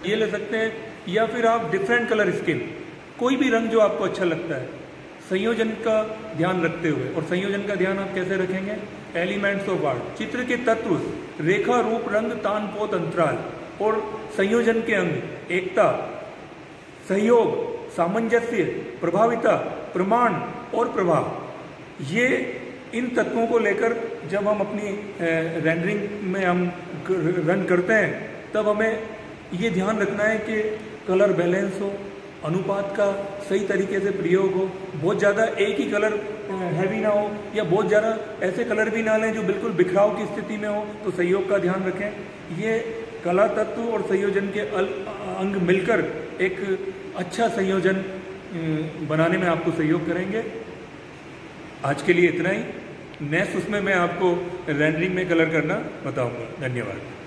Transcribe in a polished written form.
ये ले सकते हैं, या फिर आप डिफरेंट कलर स्कीम, कोई भी रंग जो आपको अच्छा लगता है, संयोजन का ध्यान रखते हुए। और संयोजन का ध्यान आप कैसे रखेंगे? एलिमेंट्स ऑफ आर्ट, चित्र के तत्व, रेखा, रूप, रंग, तान, पोत, अंतराल और संयोजन के अंग, एकता, सहयोग, सामंजस्य, प्रभाविता, प्रमाण और प्रभाव। ये इन तत्वों को लेकर जब हम अपनी रेंडरिंग में हम रन करते हैं, तब हमें ये ध्यान रखना है कि कलर बैलेंस हो, अनुपात का सही तरीके से प्रयोग हो, बहुत ज़्यादा एक ही कलर हैवी ना हो, या बहुत ज़्यादा ऐसे कलर भी ना लें जो बिल्कुल बिखराव की स्थिति में हो। तो सहयोग का ध्यान रखें। ये कला तत्व और संयोजन के अंग मिलकर एक अच्छा संयोजन बनाने में आपको सहयोग करेंगे। आज के लिए इतना ही। नेक्स्ट उसमें मैं आपको रेंडरिंग में कलर करना बताऊंगा। धन्यवाद।